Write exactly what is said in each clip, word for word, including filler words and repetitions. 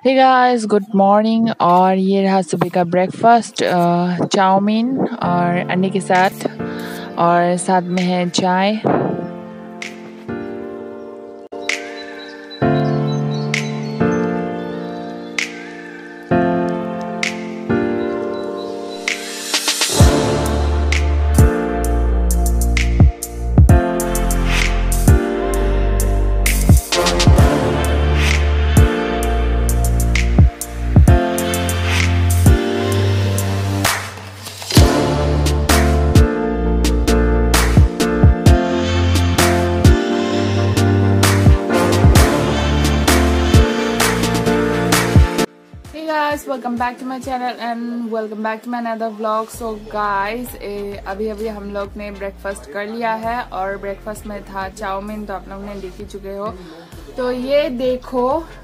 Hey guys, good morning. और ये रहा सुबह का ब्रेकफास्ट, चाउमीन और अंडे के साथ, और साथ में है चाय। guys, welcome back to my channel and welcome back to my another vlog. So guys, अभी अभी हम लोग ने ब्रेकफास्ट कर लिया है और ब्रेकफास्ट में था चाउमीन, तो आप लोग ने देख ही चुके हो। तो ये देखो,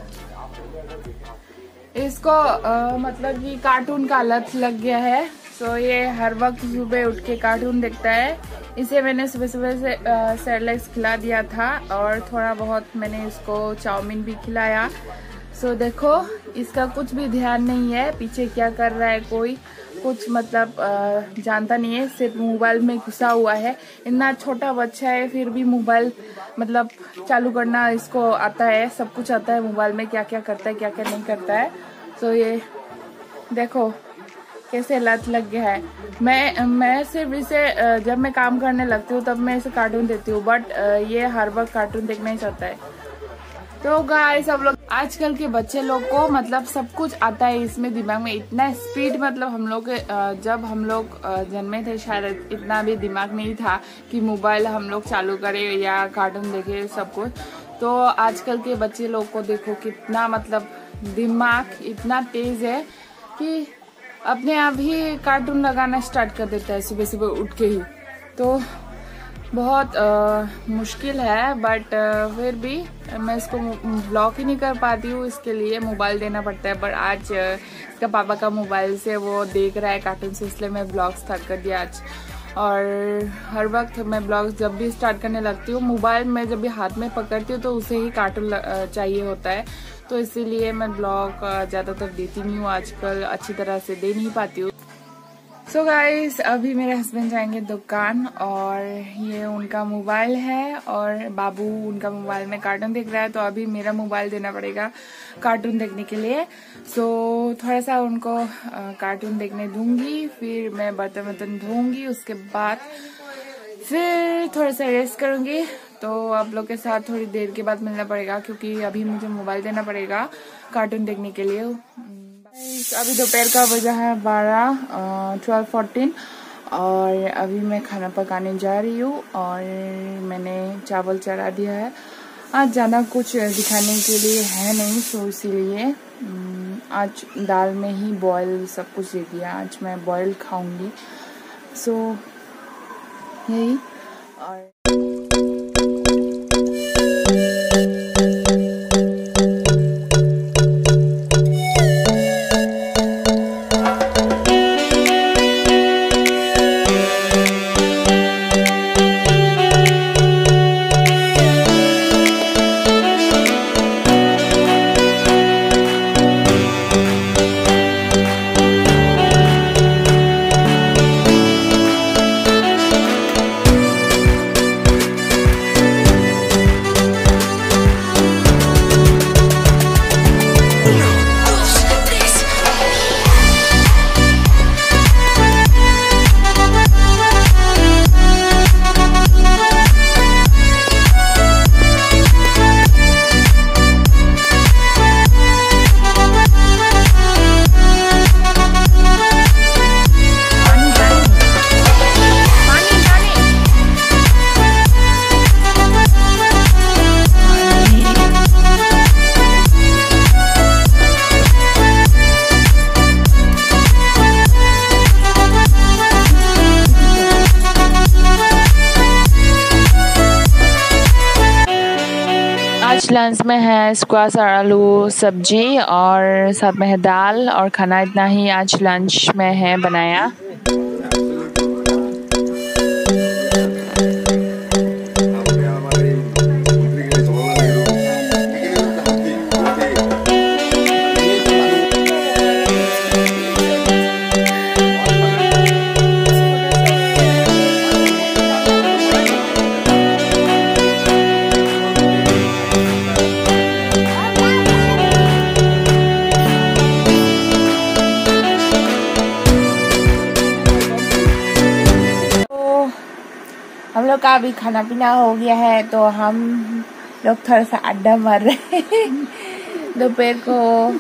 इसको आ, मतलब कि कार्टून का लत लग गया है। तो ये हर वक्त सुबह उठ के कार्टून देखता है। इसे मैंने सुबह सुबह से सेरेलैक्स खिला दिया था और थोड़ा बहुत मैंने इसको चाउमीन भी खिलाया। सो so, देखो, इसका कुछ भी ध्यान नहीं है पीछे क्या कर रहा है, कोई कुछ मतलब आ, जानता नहीं है, सिर्फ मोबाइल में घुसा हुआ है। इतना छोटा बच्चा है फिर भी मोबाइल मतलब चालू करना इसको आता है, सब कुछ आता है मोबाइल में, क्या क्या करता है क्या क्या नहीं करता है। सो so, ये देखो कैसे लत लग गया है। मैं मैं सिर्फ इसे जब मैं काम करने लगती हूँ तब मैं इसे कार्टून देती हूँ, बट ये हर वक्त कार्टून देखना ही चाहता है। तो गाइस, सब लोग आजकल के बच्चे लोग को मतलब सब कुछ आता है इसमें, दिमाग में इतना स्पीड, मतलब हम लोग जब हम लोग जन्मे थे शायद इतना भी दिमाग नहीं था कि मोबाइल हम लोग चालू करें या कार्टून देखें सब कुछ। तो आजकल के बच्चे लोग को देखो कितना मतलब दिमाग इतना तेज है कि अपने आप ही कार्टून लगाना स्टार्ट कर देता है सुबह सुबह उठ के ही। तो बहुत आ, मुश्किल है, बट फिर भी मैं इसको ब्लॉक ही नहीं कर पाती हूँ, इसके लिए मोबाइल देना पड़ता है। पर आज इसका पापा का मोबाइल से वो देख रहा है कार्टून से, इसलिए मैं ब्लॉग स्टार्ट कर दिया आज। और हर वक्त मैं ब्लॉग जब भी स्टार्ट करने लगती हूँ, मोबाइल में जब भी हाथ में पकड़ती हूँ तो उसे ही कार्टून चाहिए होता है, तो इसीलिए मैं ब्लॉग ज़्यादातर देती नहीं हूँ आजकल, अच्छी तरह से दे नहीं पाती हूँ। सो so गाइस, अभी मेरे हस्बैंड जाएंगे दुकान और ये उनका मोबाइल है और बाबू उनका मोबाइल में कार्टून देख रहा है, तो अभी मेरा मोबाइल देना पड़ेगा कार्टून देखने के लिए। सो so, थोड़ा सा उनको कार्टून देखने दूंगी, फिर मैं बर्तन वर्तन धोऊंगी, उसके बाद फिर थोड़ा सा रेस्ट करूंगी। तो आप लोग के साथ थोड़ी देर के बाद मिलना पड़ेगा क्योंकि अभी मुझे मोबाइल देना पड़ेगा कार्टून देखने के लिए। अभी दोपहर का बजा है बारह ट्वेल्व फोर्टीन और अभी मैं खाना पकाने जा रही हूँ और मैंने चावल चढ़ा दिया है। आज ज़्यादा कुछ दिखाने के लिए है नहीं, तो इसीलिए आज दाल में ही बॉयल सब कुछ दे दिया। आज मैं बॉयल खाऊंगी, सो यही। और आज लंच में है स्क्वाश और आलू सब्जी और साथ में है दाल, और खाना इतना ही आज लंच में है बनाया। लोग का भी खाना पीना हो गया है, तो हम लोग थोड़ा सा अड्डा मार रहे हैं दोपहर को।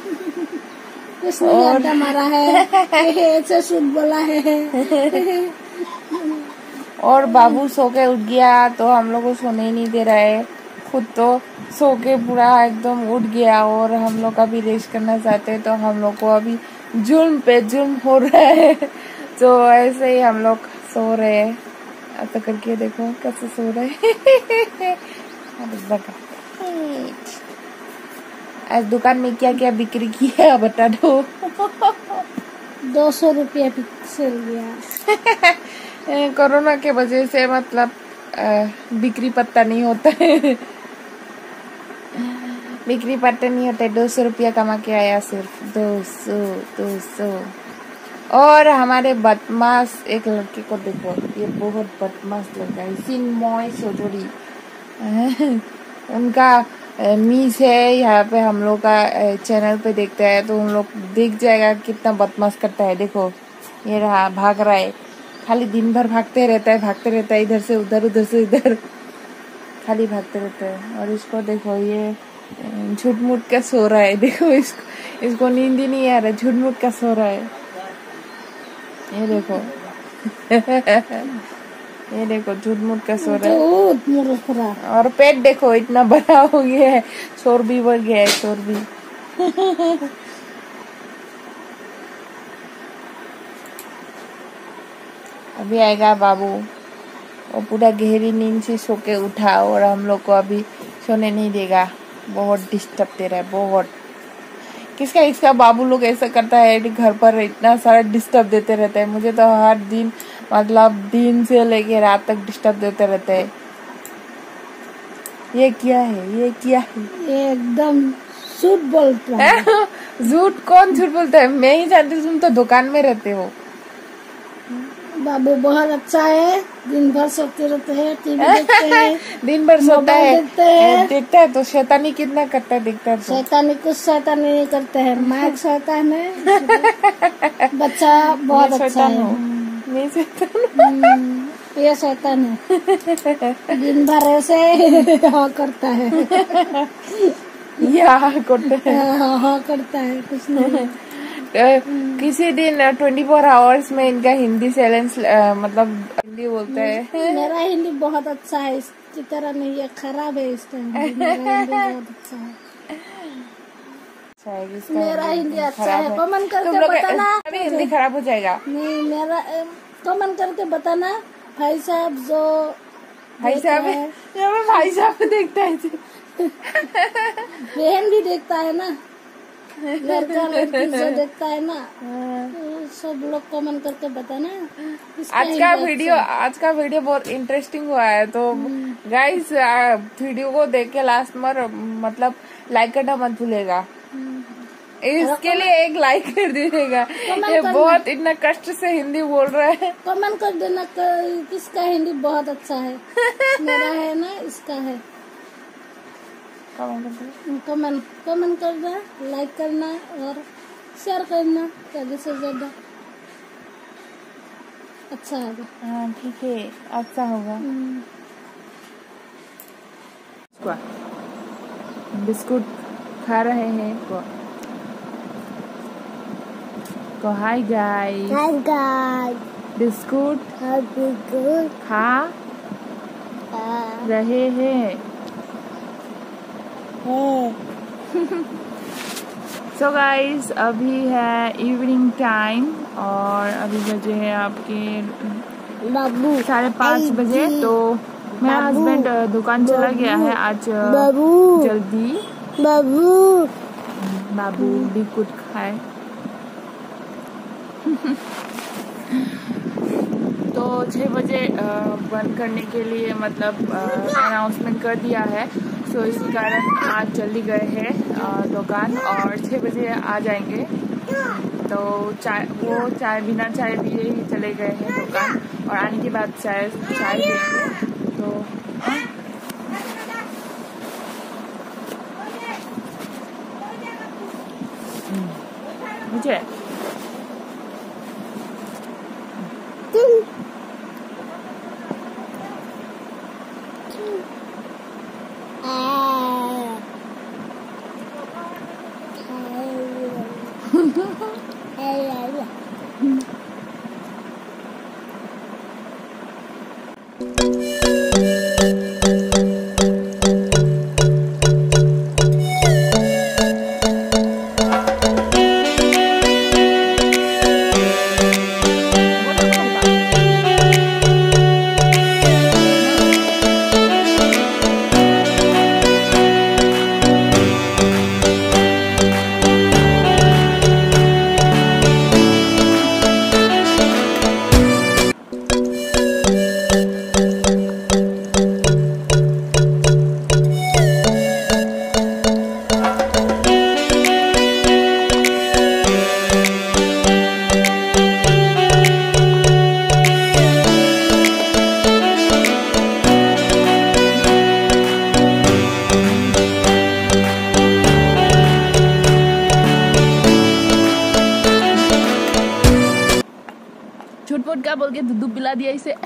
और अड्डा मारा है, ऐसे शुद्ध बोला है। और बाबू सो के उठ गया, तो हम लोग को सोने ही नहीं दे रहा है। खुद तो सो के पूरा एकदम उठ गया, और हम लोग अभी रेस्ट करना चाहते हैं, तो हम लोग को अभी जुल्म पे जुल्म हो रहा है। तो ऐसे ही हम लोग सो रहे हैं। ऐसा करके देखो कैसे सो रहे हैं। आज दुकान में क्या क्या बिक्री की है बता दो। दो सौ रुपया पिक्सल गया। कोरोना के वजह से मतलब बिक्री पत्ता नहीं होता है। बिक्री पत्ता नहीं होता है। दो सौ रुपया कमा के आया, सिर्फ दो सौ दो सौ। और हमारे बदमाश एक लड़के को देखो, ये बहुत बदमाश लड़का है, सिन्मय चौधरी। उनका मीस है यहाँ पे, हम लोग का चैनल पे देखता है, तो हम लोग देख जाएगा कितना बदमाश करता है। देखो ये रहा, भाग रहा है, खाली दिन भर भागते रहता है, भागते रहता है, इधर से उधर, उधर से इधर, खाली भागते रहता है। और इसको देखो, ये झूठ मूठ का सो रहा है। देखो इसको इसको नींद ही नहीं आ रहा, झूठ मूठ का सो रहा है। ये देखो ये देखो झूठ मूठ का सो रहा है। और पेट देखो इतना बड़ा हो गया है, शोर भी बढ़ गया है, शोर भी। अभी आएगा बाबू, वो पूरा गहरी नींद से सो के उठा, और हम लोग को अभी सोने नहीं देगा, बहुत डिस्टर्ब दे रहा है, बहुत। किसका इसका बाबू लोग ऐसा करता है, घर पर इतना सारा डिस्टर्ब देते रहते हैं। मुझे तो हर दिन मतलब दिन से लेके रात तक डिस्टर्ब देते रहते हैं। ये क्या है, ये क्या है, ये एकदम झूठ बोलता है। झूठ कौन झूठ बोलता है? मैं ही जानती हूँ, तुम तो दुकान में रहते हो। बाबू बहुत अच्छा है, दिन भर सोते रहते हैं, टीवी देखते हैं। दिन भर सोता है, देखते हैं, देखता है, तो शैतानी कितना करता है, देखता है। शैतानी कुछ शैतानी नहीं करते हैं, माइक शैतान है। बच्चा बहुत अच्छा है। मैं शैतान, ये शैतान है, दिन भर ऐसे हाँ करता है। या करता है, हाँ हाँ करता है, कुछ नहीं। किसी दिन ट्वेंटी फोर आवर्स में इनका हिंदी चैलेंज मतलब हिंदी बोलता है। मेरा हिंदी बहुत अच्छा है, इसकी तरह नहीं है, खराब है इसका हिंदी। मेरा हिंदी बहुत अच्छा है। अच्छा, मेरा हिंदी अच्छा है, कमेंट करके बताना। अभी हिंदी खराब हो जाएगा। नहीं, मेरा कमेंट करके बताना। भाई साहब जो भाई साहब भाई साहब देखता है, बहन भी देखता है ना, लड़का लड़की जो देखता है ना, तो सब लोग कमेंट करके बताना। आज का वीडियो आज का वीडियो बहुत इंटरेस्टिंग हुआ है, तो गाइस वीडियो को देख के लास्ट में मतलब लाइक करना मत भूलेगा। इसके लिए एक लाइक कर दीजिएगा। ये बहुत इतना कष्ट से हिंदी बोल रहा है। कमेंट कर देना किसका हिंदी बहुत अच्छा है। मेरा है ना, इसका है। कमेंट कमेंट करना, लाइक करना और शेयर करना ज्यादा से ज्यादा, अच्छा होगा। हाँ ठीक है, अच्छा होगा। बिस्कुट खा रहे हैं को, को hi guys, hi guys, biscuit biscuit खा रहे हैं। सो गाइस अभी है इवनिंग टाइम, और अभी बजे है आपके बाबू साढ़े पाँच बजे। तो मेरा हस्बैंड दुकान चला गया है आज बाबू जल्दी। बाबू बाबू भी कुछ खाए। तो छः बजे बंद करने के लिए मतलब अनाउंसमेंट कर दिया है, तो इसी कारण आज जल्दी गए हैं दुकान, और छः बजे आ जाएंगे। तो चाय वो चाय बिना चाय पिए ही चले गए हैं दुकान, और आने के बाद चाय चाय देंगे। तो मुझे छुटपुट का बोल के दूध पिला दिया इसे।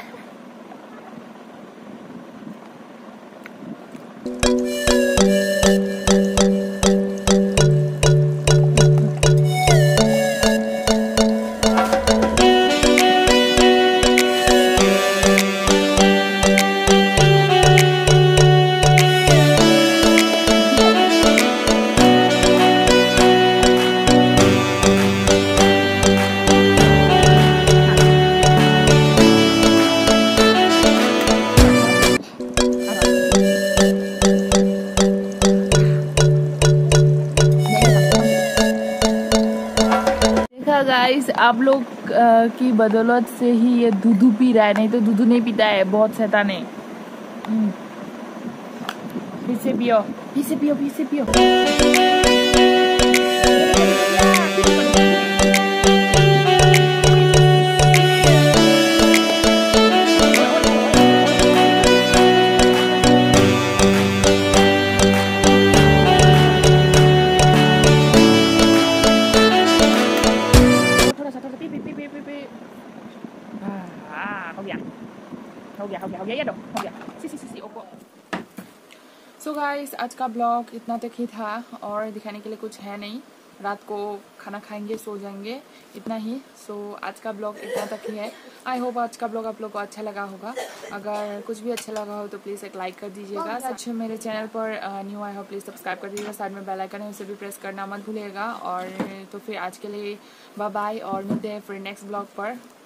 गाइस आप लोग की बदौलत से ही ये दूधू पी रहा है, नहीं तो दूधू नहीं पीता है, बहुत शैतान है। फिर से पियो, फिर से पियो, फिर से पियो। हो गया हो गया हो गया हो गया ये दो हो गया सी सी सी सी ओको। सो गाइस आज का ब्लॉग इतना तक ही था और दिखाने के लिए कुछ है नहीं। रात को खाना खाएंगे, सो जाएंगे, इतना ही। सो so, आज का ब्लॉग इतना तक ही है। आई होप आज का ब्लॉग आप लोग को अच्छा लगा होगा। अगर कुछ भी अच्छा लगा हो तो प्लीज़ एक लाइक कर दीजिएगा। अच्छा मेरे चैनल पर न्यू आए हो प्लीज़ सब्सक्राइब कर दीजिएगा। साइड में बेल आइकन है उसे भी प्रेस करना मत भूलिएगा। और तो फिर आज के लिए बाय बाय और मिलते हैं फिर नेक्स्ट ब्लॉग पर।